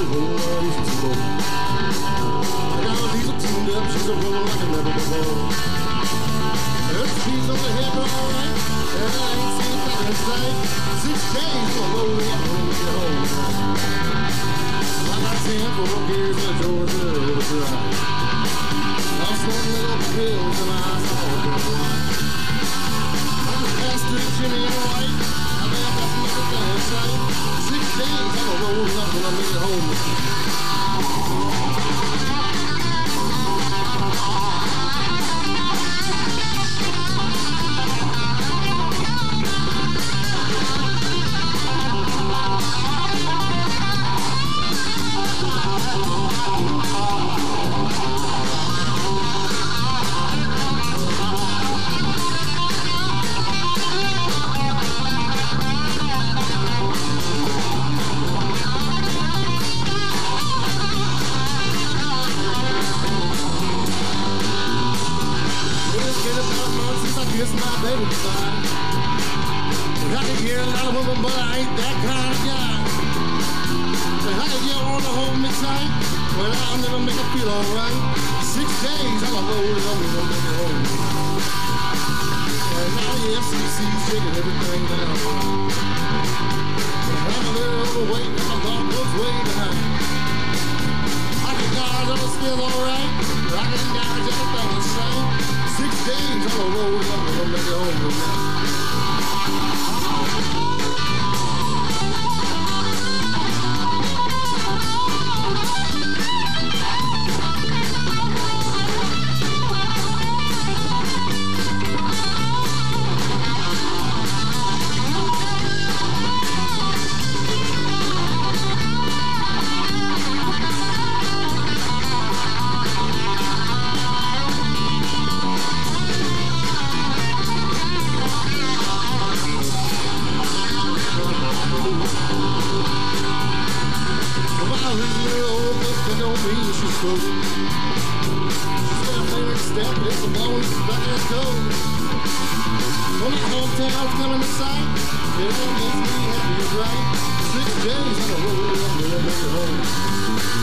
roll, she's a roll. I got a diesel tuned up, she's a roll like a never before. Her speed's on the head, alright, and I ain't seen nothing in sight. 6 days for a roll, I'm gonna get home. I got 10 for gears in Georgia Overdrive. I'm smoking little pills and my eyes all dry. I just passed through Jimmy and White. I think I got some everything in sight. 6 days, I'm gonna roll up when I make it home. Kiss my baby goodbye. I can hear a lot of women, but I ain't that kind of guy. Say, how you wanna hold me tight? Well, I'll never make it feel alright. 6 days, I'ma roll it on me, don't make it home. And now the FCC's shaking everything down. I'm a little overweight, and my dog goes way behind. I can dodge on the scale alright. I can dodge everything in sight. 6 days, I'ma roll it up and I'll make it home tonight. She's got a favorite step, it's a blowing back in cold. When my hometown's coming to sight, it all makes me happy, right? 6 days on the road, I'm gonna make it home.